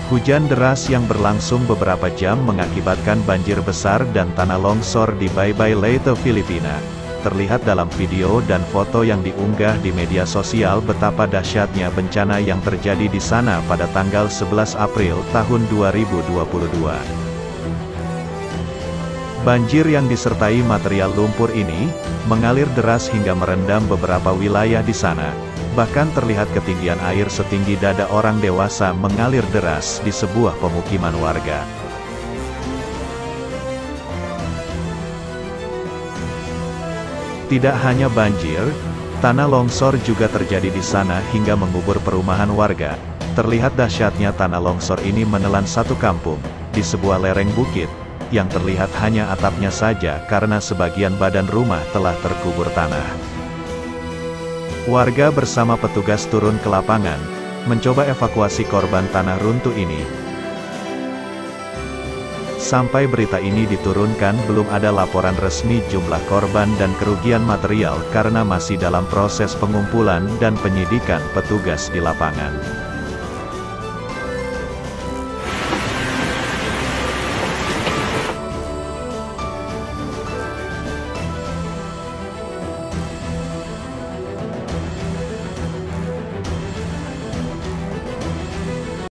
Hujan deras yang berlangsung beberapa jam mengakibatkan banjir besar dan tanah longsor di Baybay, Leyte, Filipina. Terlihat dalam video dan foto yang diunggah di media sosial betapa dahsyatnya bencana yang terjadi di sana pada tanggal 11 April tahun 2022. Banjir yang disertai material lumpur ini, mengalir deras hingga merendam beberapa wilayah di sana. Bahkan terlihat ketinggian air setinggi dada orang dewasa mengalir deras di sebuah pemukiman warga. Tidak hanya banjir, tanah longsor juga terjadi di sana hingga mengubur perumahan warga. Terlihat dahsyatnya tanah longsor ini menelan satu kampung, di sebuah lereng bukit, yang terlihat hanya atapnya saja karena sebagian badan rumah telah terkubur tanah. Warga bersama petugas turun ke lapangan, mencoba evakuasi korban tanah runtuh ini. Sampai berita ini diturunkan belum ada laporan resmi jumlah korban dan kerugian material karena masih dalam proses pengumpulan dan penyidikan petugas di lapangan.